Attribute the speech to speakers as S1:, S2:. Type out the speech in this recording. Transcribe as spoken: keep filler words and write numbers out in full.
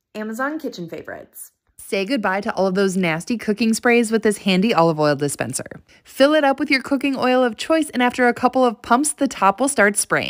S1: Amazon kitchen favorites.
S2: Say goodbye to all of those nasty cooking sprays with this handy olive oil dispenser. Fill it up with your cooking oil of choice, and after a couple of pumps, the top will start spraying.